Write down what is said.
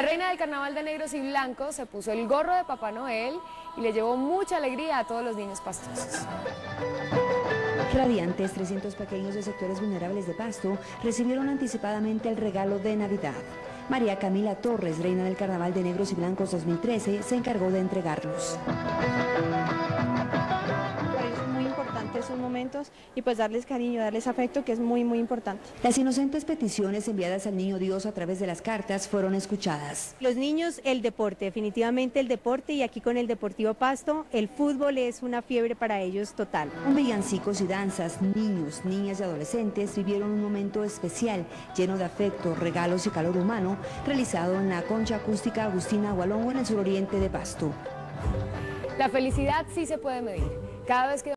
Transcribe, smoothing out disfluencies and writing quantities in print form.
reina del carnaval de negros y blancos se puso el gorro de Papá Noel y le llevó mucha alegría a todos los niños pastosos. Radiantes, 300 pequeños de sectores vulnerables de Pasto recibieron anticipadamente el regalo de Navidad. María Camila Torres, reina del Carnaval de Negros y Blancos 2013, se encargó de entregarlos. Esos momentos y pues darles cariño, darles afecto, que es muy importante. Las inocentes peticiones enviadas al Niño Dios a través de las cartas fueron escuchadas. Los niños, el deporte, definitivamente el deporte, y aquí con el Deportivo Pasto, el fútbol es una fiebre para ellos total. Con villancicos y danzas, niños, niñas y adolescentes vivieron un momento especial, lleno de afecto, regalos y calor humano, realizado en la concha acústica Agustina Agualongo en el suroriente de Pasto. La felicidad sí se puede medir. Cada vez que